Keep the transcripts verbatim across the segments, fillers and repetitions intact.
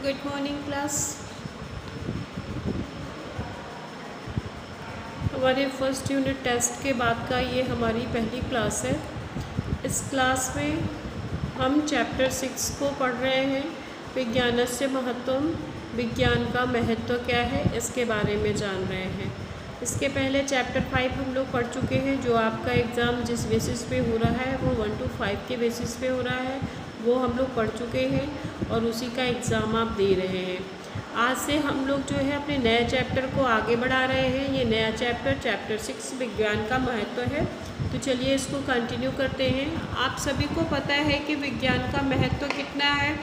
Good morning class. हमारे first unit test के बाद का ये हमारी पहली क्लास है। इस क्लास में हम चैप्टर सिक्स को पढ़ रहे हैं। विज्ञानस्य महत्वम, विज्ञान का महत्व क्या है इसके बारे में जान रहे हैं। इसके पहले चैप्टर फाइव हम लोग पढ़ चुके हैं। जो आपका एग्ज़ाम जिस बेसिस पे हो रहा है वो वन टू फाइव के बेसिस पे हो रहा है, वो हम लोग पढ़ चुके हैं और उसी का एग्ज़ाम आप दे रहे हैं। आज से हम लोग जो है अपने नए चैप्टर को आगे बढ़ा रहे हैं। ये नया चैप्टर चैप्टर सिक्स विज्ञान का महत्व है। तो चलिए इसको कंटिन्यू करते हैं। आप सभी को पता है कि विज्ञान का महत्व कितना है।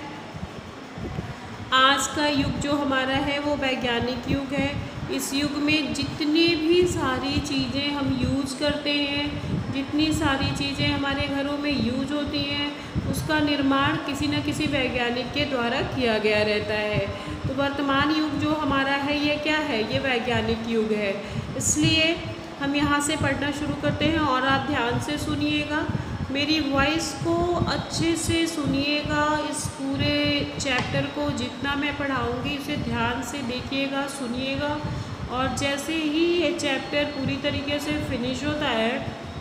आज का युग जो हमारा है वो वैज्ञानिक युग है। इस युग में जितनी भी सारी चीज़ें हम यूज़ करते हैं, जितनी सारी चीज़ें हमारे घरों में यूज होती हैं, उसका निर्माण किसी न किसी वैज्ञानिक के द्वारा किया गया रहता है। तो वर्तमान युग जो हमारा है ये क्या है? ये वैज्ञानिक युग है। इसलिए हम यहाँ से पढ़ना शुरू करते हैं और आप ध्यान से सुनिएगा, मेरी वॉइस को अच्छे से सुनिएगा। इस पूरे चैप्टर को जितना मैं पढ़ाऊँगी उसे ध्यान से देखिएगा, सुनिएगा। और जैसे ही ये चैप्टर पूरी तरीके से फिनिश होता है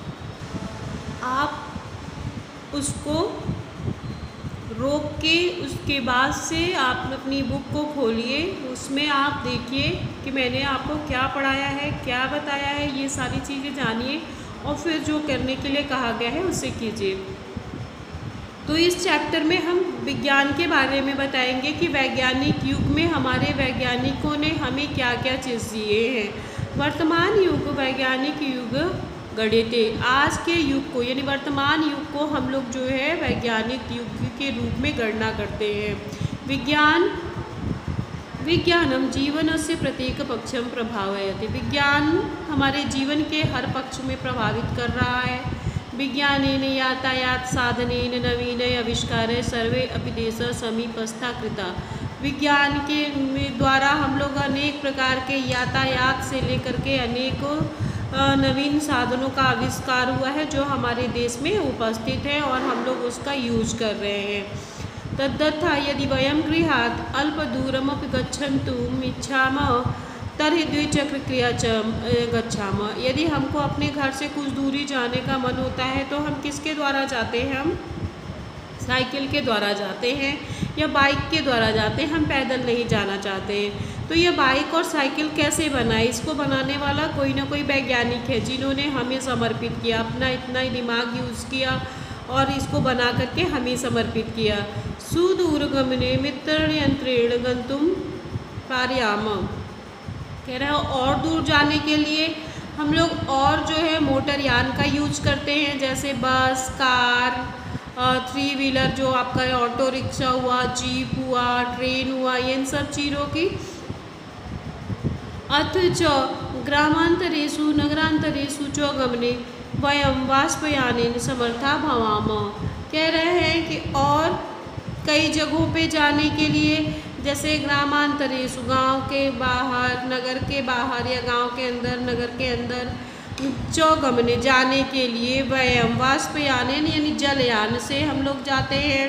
आप उसको रोक के उसके बाद से आप अपनी बुक को खोलिए, उसमें आप देखिए कि मैंने आपको क्या पढ़ाया है, क्या बताया है, ये सारी चीज़ें जानिए और फिर जो करने के लिए कहा गया है उसे कीजिए। तो इस चैप्टर में हम विज्ञान के बारे में बताएंगे कि वैज्ञानिक युग में हमारे वैज्ञानिकों ने हमें क्या क्या चीज़ दिए हैं। वर्तमान युग वैज्ञानिक युग गढ़ते, आज के युग को यानी वर्तमान युग को हम लोग जो है वैज्ञानिक युग के रूप में गणना करते हैं। विज्ञान विज्ञानम जीवन से प्रत्येक पक्षम प्रभावयति, विज्ञान हमारे जीवन के हर पक्ष में प्रभावित कर रहा है। विज्ञानेन यातायात साधनेन नवीन आविष्कार सर्वे अपि देश समीपस्था कृता, विज्ञान के द्वारा हम लोग अनेक प्रकार के यातायात से लेकर के अनेक नवीन साधनों का आविष्कार हुआ है जो हमारे देश में उपस्थित है और हम लोग उसका यूज कर रहे हैं। तद्यथा यदि वयं गृहात् अल्पदूरमपि गच्छन्तुम् इच्छामः तर्हि द्विचक्र क्रिया च गच्छामः, यदि हमको अपने घर से कुछ दूरी जाने का मन होता है तो हम किसके द्वारा जाते हैं? हम साइकिल के द्वारा जाते हैं या बाइक के द्वारा जाते हैं, हम पैदल नहीं जाना चाहते हैं। तो ये बाइक और साइकिल कैसे बनाई? इसको बनाने वाला कोई ना कोई वैज्ञानिक है जिन्होंने हमें समर्पित किया, अपना इतना ही दिमाग यूज़ किया और इसको बना करके हमें समर्पित किया। सुदूरगमने मित्र यंत्रेण गंतुम पारयाम, कह रहा है और दूर जाने के लिए हम लोग और जो है मोटर यान का यूज करते हैं, जैसे बस, कार, थ्री व्हीलर जो आपका ऑटो रिक्शा हुआ, जीप हुआ, ट्रेन हुआ, इन सब चीज़ों की। अथ च ग्रामांतरेषु नगरांतरेषु च गमने वयम वाष्पयानेन समर्था भवाम, कह रहे हैं कि और कई जगहों पे जाने के लिए, जैसे ग्रामांतरेषु गांव के बाहर, नगर के बाहर या गांव के अंदर, नगर के अंदर, चौगमने जाने के लिए, वयम वाष्पयानेन यानी जलयान से हम लोग जाते हैं।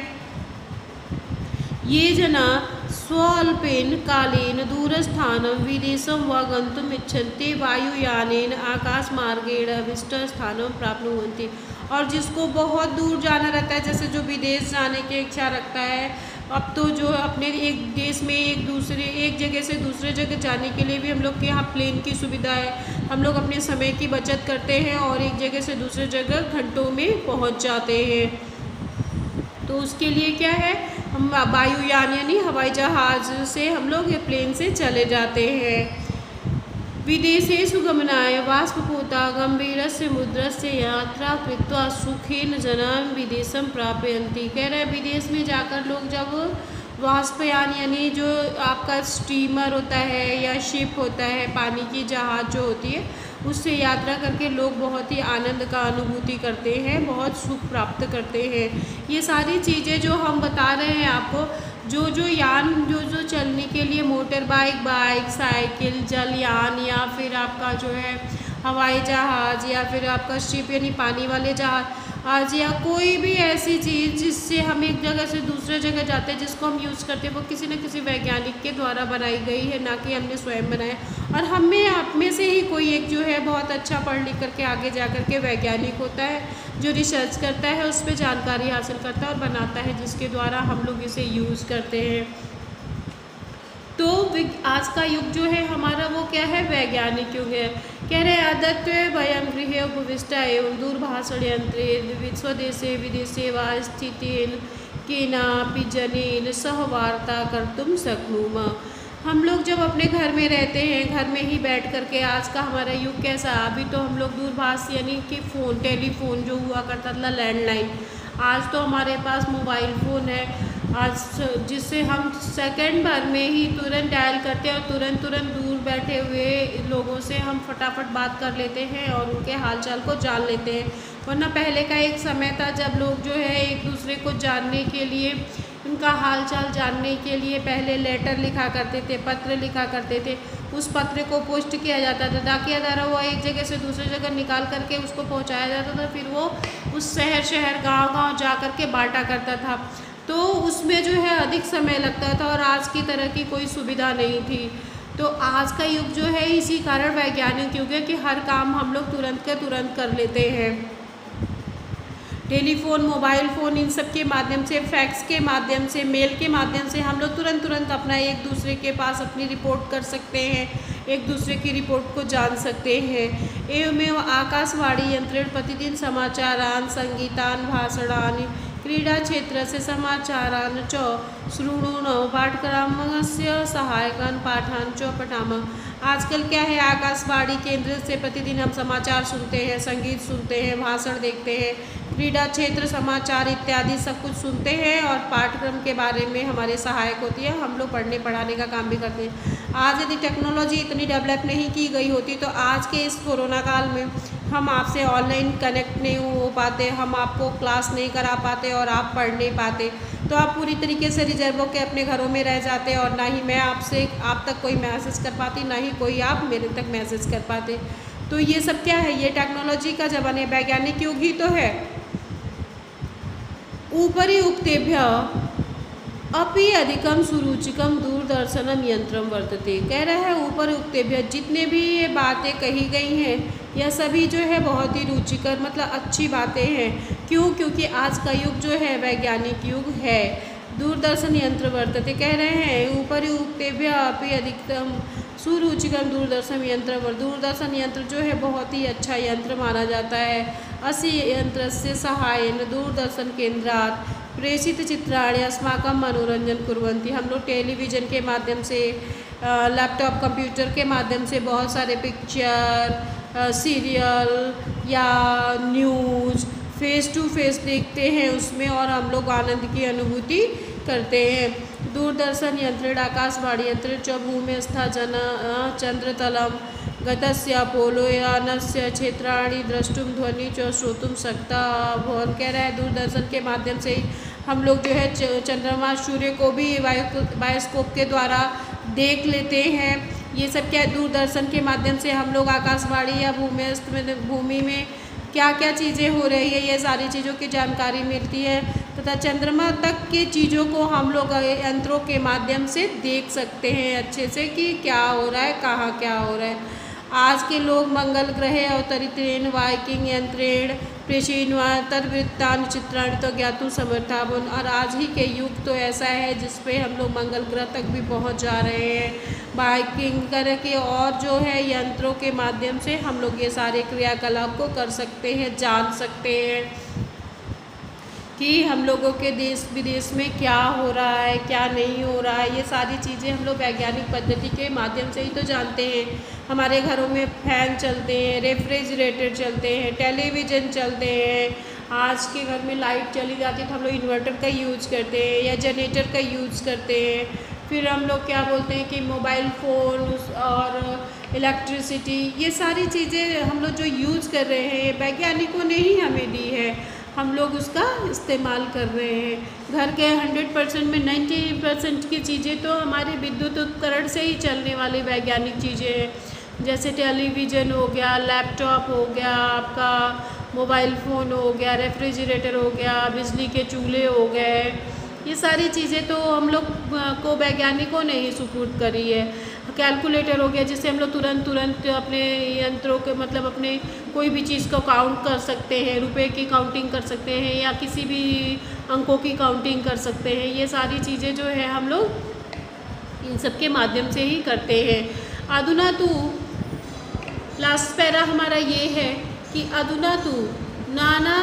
ये जना स्वल्पेन कालेन दूरस्थानं विदेशं वा गन्तुम् इच्छन्ति वायुयानेन आकाशमार्गेण अभीष्टस्थानं प्राप्नुवन्ति, और जिसको बहुत दूर जाना रहता है, जैसे जो विदेश जाने की इच्छा रखता है, अब तो जो अपने एक देश में एक दूसरे एक जगह से दूसरे जगह जाने के लिए भी हम लोग के यहाँ प्लेन की सुविधा है। हम लोग अपने समय की बचत करते हैं और एक जगह से दूसरे जगह घंटों में पहुँच जाते हैं। तो उसके लिए क्या है, हम वायुयान यानी हवाई जहाज़ से हम लोग ये प्लेन से चले जाते हैं। विदेशेषु गमनाय वाष्पपूता गंभीरस्य मुद्रस्य यात्रा कृत्वा सुखेन जनान् विदेशं प्रापयन्ति, कह रहे हैं विदेश में जाकर लोग जब वाष्पयान यानी जो आपका स्टीमर होता है या शिप होता है, पानी की जहाज़ जो होती है, उससे यात्रा करके लोग बहुत ही आनंद का अनुभूति करते हैं, बहुत सुख प्राप्त करते हैं। ये सारी चीज़ें जो हम बता रहे हैं आपको, जो जो यान जो जो चलने के लिए मोटर बाइक, बाइक, साइकिल, जलयान या फिर आपका जो है हवाई जहाज़ या फिर आपका शिप यानी पानी वाले जहाज़, आज या कोई भी ऐसी चीज़ जिससे हम एक जगह से दूसरे जगह जाते हैं, जिसको हम यूज़ करते हैं, वो किसी न किसी वैज्ञानिक के द्वारा बनाई गई है, ना कि हमने स्वयं बनाया। और हम में आप में से ही कोई एक जो है बहुत अच्छा पढ़ लिख करके आगे जा कर के वैज्ञानिक होता है, जो रिसर्च करता है, उस पर जानकारी हासिल करता है और बनाता है, जिसके द्वारा हम लोग इसे यूज़ करते हैं। तो आज का युग जो है हमारा वो क्या है, वैज्ञानिक युग है। कह रहे आदत्य वयं गृहे उपविष्टा एवं दूरभाषण यंत्रे स्वदेशे विदेशे वा स्थितेन केनापि जनेन सह वार्ता कर्तुम शक्नुम। हम लोग जब अपने घर में रहते हैं, घर में ही बैठ कर के, आज का हमारा युग कैसा, अभी तो हम लोग दूरभाष यानी कि फ़ोन, टेलीफोन जो हुआ करता था लैंडलाइन, आज तो हमारे पास मोबाइल फ़ोन है, आज जिससे हम सेकंड भर में ही तुरंत डायल करते हैं और तुरंत तुरंत दूर बैठे हुए लोगों से हम फटाफट बात कर लेते हैं और उनके हालचाल को जान लेते हैं। वरना पहले का एक समय था जब लोग जो है एक दूसरे को जानने के लिए, उनका हालचाल जानने के लिए पहले लेटर लिखा करते थे, पत्र लिखा करते थे। उस पत्र को पोस्ट किया जाता था, डाकिया द्वारा वो एक जगह से दूसरी जगह निकाल करके उसको पहुंचाया जाता था, फिर वो उस शहर शहर गांव गांव जा कर के बांटा करता था। तो उसमें जो है अधिक समय लगता था और आज की तरह की कोई सुविधा नहीं थी। तो आज का युग जो है इसी कारण वैज्ञानिक युग है कि हर काम हम लोग तुरंत के तुरंत कर लेते हैं। टेलीफोन, मोबाइल फ़ोन, इन सब के माध्यम से, फैक्स के माध्यम से, मेल के माध्यम से हम लोग तुरंत तुरंत अपना एक दूसरे के पास अपनी रिपोर्ट कर सकते हैं, एक दूसरे की रिपोर्ट को जान सकते हैं। एवमेव आकाशवाणी यंत्रेण प्रतिदिन समाचारान संगीतान भाषणानि क्रीडा क्षेत्र से समाचारान च शृणुन पाठ्यक्रमस्य सहायकान पाठान च पठामः। आजकल क्या है, आकाशवाणी केंद्र से प्रतिदिन हम समाचार सुनते हैं, संगीत सुनते हैं, भाषण देखते हैं, क्रीडा क्षेत्र समाचार इत्यादि सब कुछ सुनते हैं और पाठ्यक्रम के बारे में हमारे सहायक होती है, हम लोग पढ़ने पढ़ाने का काम भी करते हैं। आज यदि टेक्नोलॉजी इतनी डेवलप नहीं की गई होती तो आज के इस कोरोना काल में हम आपसे ऑनलाइन कनेक्ट नहीं हो पाते, हम आपको क्लास नहीं करा पाते और आप पढ़ नहीं पाते, तो आप पूरी तरीके से रिजर्व के अपने घरों में रह जाते और ना ही मैं आपसे आप तक कोई मैसेज कर पाती, ना ही कोई आप मेरे तक मैसेज कर पाते। तो ये सब क्या है, ये टेक्नोलॉजी का ज़माना, वैज्ञानिक युग ही तो है। ऊपरी उक्तेभ्य अपि अधिकम सुरुचिकम दूरदर्शनम यंत्रम वर्तते। कह रहा है ऊपर उक्तेभ्य जितने भी ये बातें कही गई हैं यह सभी जो है बहुत ही रुचिकर मतलब अच्छी बातें हैं। क्यों? क्योंकि आज का युग जो है वैज्ञानिक युग है। दूरदर्शन यंत्र वर्तते, कह रहे हैं ऊपरी उक्तेभ्य अपि अधिकतम सुरुचिकम दूरदर्शन यंत्र वर दूरदर्शन यंत्र जो है बहुत ही अच्छा यंत्र माना जाता है। अस्य यंत्र से सहायन दूरदर्शन केंद्रात प्रेषित चित्राणि अस्माकं मनोरंजन कुर्वन्ति। हम लोग टेलीविज़न के माध्यम से, लैपटॉप कंप्यूटर के माध्यम से बहुत सारे पिक्चर, सीरियल या न्यूज़ फेस टू फेस देखते हैं उसमें और हम लोग आनंद की अनुभूति करते हैं। दूरदर्शन यंत्रेण आकाशवाणी यंत्रेण च भूमिस्था जन चंद्रतलम गतस्य अपोलोयानस्य क्षेत्राणि द्रष्टुम ध्वनि च श्रोतुम शक्ता भवन। कह रहा है दूरदर्शन के माध्यम से ही हम लोग जो है चंद्रमा सूर्य को भी बायोस्कोप के द्वारा देख लेते हैं। ये सब क्या है, दूरदर्शन के माध्यम से हम लोग आकाशवाणी या भूमिस्थ में भूमि में क्या क्या चीज़ें हो रही है ये सारी चीज़ों की जानकारी मिलती है तथा चंद्रमा तक की चीज़ों को हम लोग यंत्रों के माध्यम से देख सकते हैं अच्छे से कि क्या हो रहा है, कहाँ क्या हो रहा है। आज के लोग मंगल ग्रह अवतरितेन वाइकिंग यंत्रेण प्रेषिन्वातर्वृत्तानि चित्राणि तो ज्ञातुं समर्थावन। और आज ही के युग तो ऐसा है जिस पे हम लोग मंगल ग्रह तक भी पहुंच जा रहे हैं बाइकिंग करके, और जो है यंत्रों के माध्यम से हम लोग ये सारे क्रियाकलाप को कर सकते हैं, जान सकते हैं कि हम लोगों के देश विदेश में क्या हो रहा है, क्या नहीं हो रहा है। ये सारी चीज़ें हम लोग वैज्ञानिक पद्धति के माध्यम से ही तो जानते हैं। हमारे घरों में फैन चलते हैं, रेफ्रिजरेटर चलते हैं, टेलीविज़न चलते हैं। आज के घर में लाइट चली जाती है तो हम लोग इन्वर्टर का यूज़ करते हैं या जनरेटर का यूज़ करते हैं। फिर हम लोग क्या बोलते हैं कि मोबाइल फ़ोन और इलेक्ट्रिसिटी, ये सारी चीज़ें हम लोग जो यूज़ कर रहे हैं वैज्ञानिकों ने ही हमें दी है, हम लोग उसका इस्तेमाल कर रहे हैं। घर के हंड्रेड परसेंट में नाइन्टी परसेंट की चीज़ें तो हमारे विद्युत उपकरण से ही चलने वाली वैज्ञानिक चीज़ें हैं, जैसे टेलीविज़न हो गया, लैपटॉप हो गया, आपका मोबाइल फ़ोन हो गया, रेफ्रिजरेटर हो गया, बिजली के चूल्हे हो गए, ये सारी चीज़ें तो हम लोग को वैज्ञानिकों ने ही सुपुर्द करी है। कैलकुलेटर हो गया जिससे हम लोग तुरंत तुरंत अपने यंत्रों के मतलब अपने कोई भी चीज़ को काउंट कर सकते हैं, रुपए की काउंटिंग कर सकते हैं या किसी भी अंकों की काउंटिंग कर सकते हैं। ये सारी चीज़ें जो है हम लोग इन सब के माध्यम से ही करते हैं। अधुना तू, लास्ट पैरा हमारा ये है कि अधुना तू नाना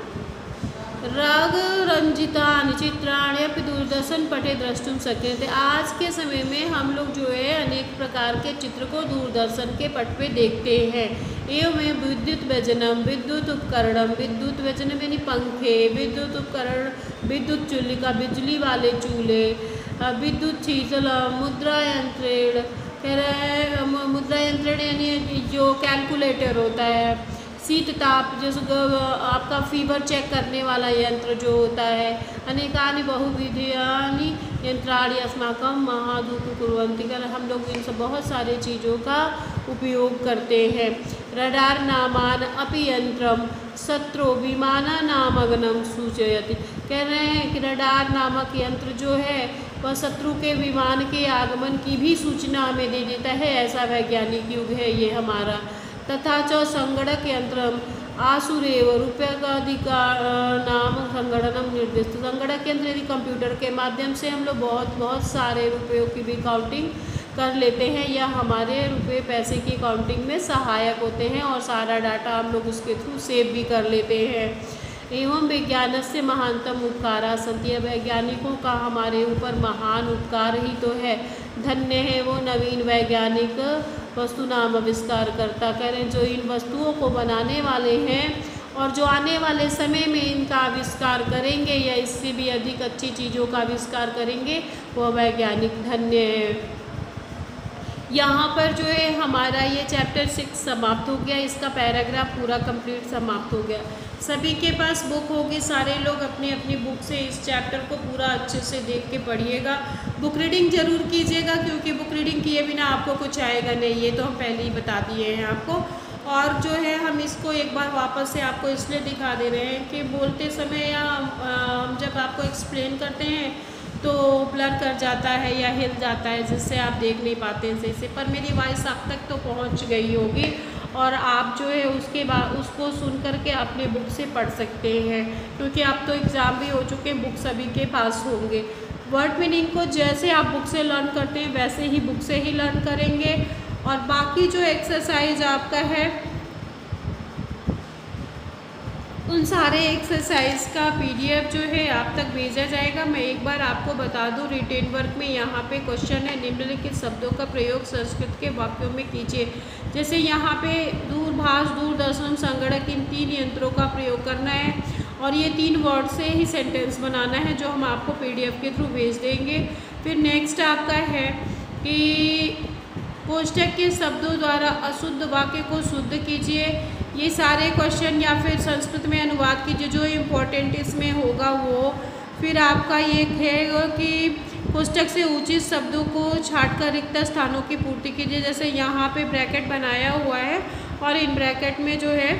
राग रंजितान चित्राण्यपि दूरदर्शन पटे द्रष्टुम शक्यते। आज के समय में हम लोग जो है अनेक प्रकार के चित्र को दूरदर्शन के पट पे देखते हैं। एवं विद्युत व्यजनम, विद्युत उपकरणम, विद्युत व्यजनम यानी पंखे, विद्युत उपकरण, विद्युत चूल्हा, बिजली वाले चूल्हे, विद्युत शीतल, मुद्रा यंत्रेण, कह रहे हैं मुद्रा यंत्रेण यानी जो कैलकुलेटर होता है, शीत ताप जैसे आपका फीवर चेक करने वाला यंत्र जो होता है, अनेकानि बहुविधानि यंत्राणि अस्माकं महाधूप कुर्वन्ति, कर हम लोग इन सब बहुत सारे चीज़ों का उपयोग करते हैं। रडार नामान अपि यंत्रम शत्रु विमानानामगमनं सूचयति, कह रहे हैं कि रडार नामक यंत्र जो है वह शत्रु के विमान के आगमन की भी सूचना हमें दे देता है। ऐसा वैज्ञानिक युग है ये हमारा। तथा च संगणक यंत्रम आसुरेव रूपकाधिकार नाम संगणनम निर्दिष्ट, संगणक यंत्र यदि कंप्यूटर के माध्यम से हम लोग बहुत बहुत सारे रुपयों की भी काउंटिंग कर लेते हैं या हमारे रुपए पैसे की काउंटिंग में सहायक होते हैं और सारा डाटा हम लोग उसके थ्रू सेव भी कर लेते हैं। एवं विज्ञान से महानतम उपकारा संति, वैज्ञानिकों का हमारे ऊपर महान उपकार ही तो है। धन्य है वो नवीन वैज्ञानिक वस्तु नाम आविष्कार करता, कह रहे हैं जो इन वस्तुओं को बनाने वाले हैं और जो आने वाले समय में इनका आविष्कार करेंगे या इससे भी अधिक अच्छी चीज़ों का आविष्कार करेंगे वह वैज्ञानिक धन्य है। यहाँ पर जो है हमारा ये चैप्टर सिक्स समाप्त हो गया, इसका पैराग्राफ पूरा कंप्लीट समाप्त हो गया। सभी के पास बुक होगी, सारे लोग अपनी अपनी बुक से इस चैप्टर को पूरा अच्छे से देख के पढ़िएगा। बुक रीडिंग ज़रूर कीजिएगा क्योंकि बुक रीडिंग किए बिना आपको कुछ आएगा नहीं, ये तो हम पहले ही बता दिए हैं आपको। और जो है हम इसको एक बार वापस से आपको इसलिए दिखा दे रहे हैं कि बोलते समय या हम जब आपको एक्सप्लेन करते हैं तो ब्लर कर जाता है या हिल जाता है जिससे आप देख नहीं पाते हैं सही से, पर मेरी वॉइस आप तक तो पहुंच गई होगी और आप जो है उसके बाद उसको सुन करके अपने बुक से पढ़ सकते हैं क्योंकि आप तो एग्ज़ाम भी हो चुके हैं, बुक सभी के पास होंगे। वर्ड मीनिंग को जैसे आप बुक से लर्न करते हैं वैसे ही बुक से ही लर्न करेंगे और बाकी जो एक्सरसाइज आपका है उन सारे एक्सरसाइज का पीडीएफ जो है आप तक भेजा जाएगा। मैं एक बार आपको बता दूं, रिटेन वर्क में यहाँ पे क्वेश्चन है निम्नलिखित शब्दों का प्रयोग संस्कृत के वाक्यों में कीजिए। जैसे यहाँ पे दूरभाष, दूरदर्शन, संगणक, इन तीन यंत्रों का प्रयोग करना है और ये तीन वर्ड से ही सेंटेंस बनाना है जो हम आपको पीडीएफ के थ्रू भेज देंगे। फिर नेक्स्ट आपका है कि कोष्ठक के शब्दों द्वारा अशुद्ध वाक्य को शुद्ध कीजिए। ये सारे क्वेश्चन या फिर संस्कृत में अनुवाद कीजिए जो इम्पोर्टेंट इसमें होगा वो। फिर आपका ये है कि पुस्तक से उचित शब्दों को छांटकर रिक्त स्थानों की पूर्ति कीजिए। जैसे यहाँ पे ब्रैकेट बनाया हुआ है और इन ब्रैकेट में जो है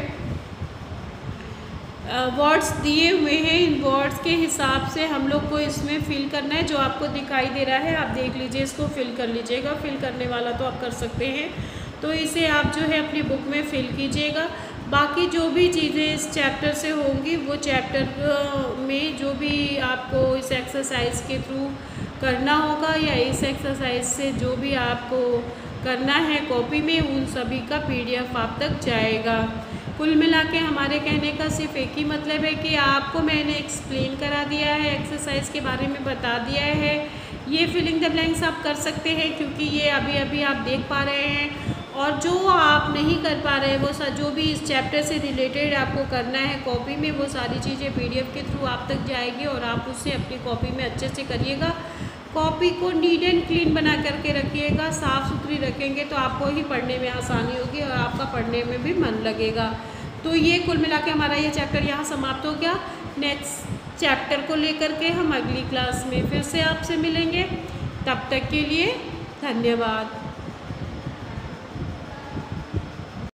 वर्ड्स दिए हुए हैं, इन वर्ड्स के हिसाब से हम लोग को इसमें फिल करना है। जो आपको दिखाई दे रहा है आप देख लीजिए, इसको फिल कर लीजिएगा। फिल करने वाला तो आप कर सकते हैं, तो इसे आप जो है अपनी बुक में फिल कीजिएगा। बाकी जो भी चीज़ें इस चैप्टर से होंगी वो चैप्टर में जो भी आपको इस एक्सरसाइज के थ्रू करना होगा या इस एक्सरसाइज से जो भी आपको करना है कॉपी में, उन सभी का पीडीएफ आप तक जाएगा। कुल मिला के हमारे कहने का सिर्फ एक ही मतलब है कि आपको मैंने एक्सप्लेन करा दिया है, एक्सरसाइज के बारे में बता दिया है। ये फिलिंग द ब्लैंक्स आप कर सकते हैं क्योंकि ये अभी अभी आप देख पा रहे हैं, और जो आप नहीं कर पा रहे वो सा जो भी इस चैप्टर से रिलेटेड आपको करना है कॉपी में, वो सारी चीज़ें पीडीएफ के थ्रू आप तक जाएगी और आप उससे अपनी कॉपी में अच्छे से करिएगा। कॉपी को नीट एंड क्लीन बना करके रखिएगा, साफ़ सुथरी रखेंगे तो आपको ही पढ़ने में आसानी होगी और आपका पढ़ने में भी मन लगेगा। तो ये कुल मिला के हमारा ये चैप्टर यहाँ समाप्त हो गया। नेक्स्ट चैप्टर को लेकर के हम अगली क्लास में फिर से आपसे मिलेंगे। तब तक के लिए धन्यवाद।